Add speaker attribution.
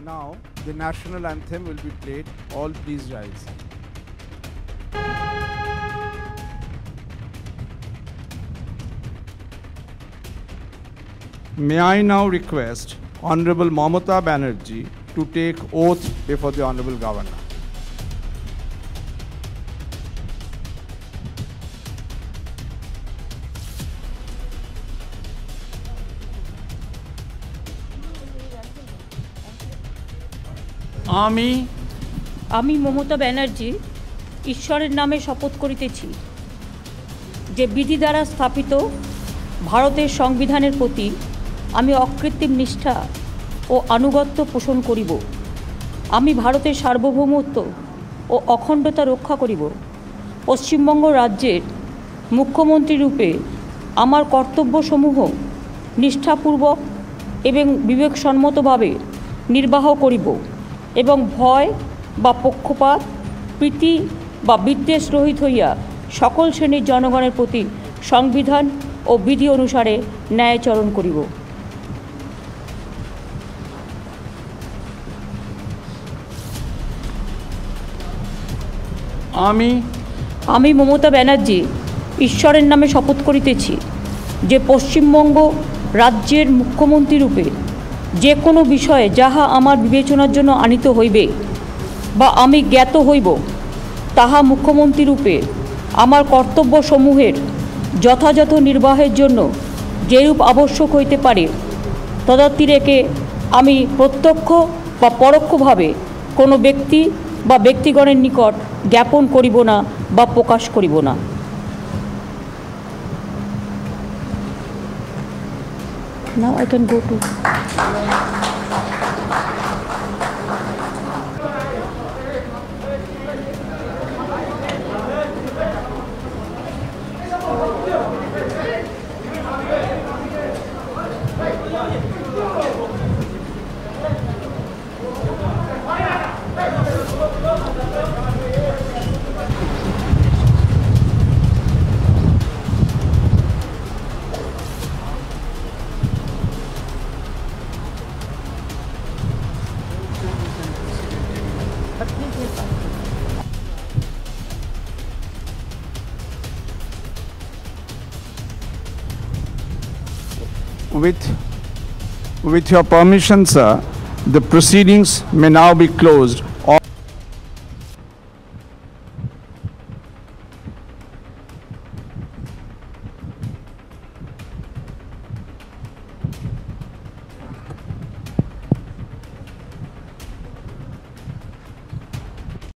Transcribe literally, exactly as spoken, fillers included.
Speaker 1: Now, the national anthem will be played. All please rise. May I now request Honorable Mamata Banerjee to take oath before the Honorable Governor.
Speaker 2: আমি
Speaker 3: আমি মমতা ব্যানার্জি ঈশ্বরের নামে শপথ করিতেছি যে বিধি দ্বারা স্থাপিত ভারতের সংবিধানের প্রতি আমি অকৃত্রিম নিষ্ঠা ও আনুগত্য পোষণ করিব। আমি ভারতের সার্বভৌমত্ব ও অখণ্ডতা রক্ষা করিব। পশ্চিমবঙ্গ রাজ্যের মুখ্যমন্ত্রী রূপে আমার কর্তব্যসমূহ নিষ্ঠাপূর্বক এবং বিবেকসম্মতভাবে নির্বাহ করিব এবং ভয় বা পক্ষপাত প্রীতি বা বিদ্বেষ রহিত হইয়া সকল শ্রেণীর জনগণের প্রতি সংবিধান ও বিধি অনুসারে ন্যায়াচরণ করিব।
Speaker 2: আমি
Speaker 3: আমি মমতা ব্যানার্জি ঈশ্বরের নামে শপথ করিতেছি যে পশ্চিমবঙ্গ রাজ্যের মুখ্যমন্ত্রী রূপে যে কোনো বিষয়ে যাহা আমার বিবেচনার জন্য আনিত হইবে বা আমি জ্ঞাত হইব তাহা মুখ্যমন্ত্রী রূপে আমার কর্তব্যসমূহের যথাযথ নির্বাহের জন্য যেরূপ আবশ্যক হইতে পারে তদার্থী রেখে আমি প্রত্যক্ষ বা পরোক্ষভাবে কোনো ব্যক্তি বা ব্যক্তিগণের নিকট জ্ঞাপন করিব না বা প্রকাশ করিব না। Now I can go to
Speaker 1: With, with your permission, sir, the proceedings may now be closed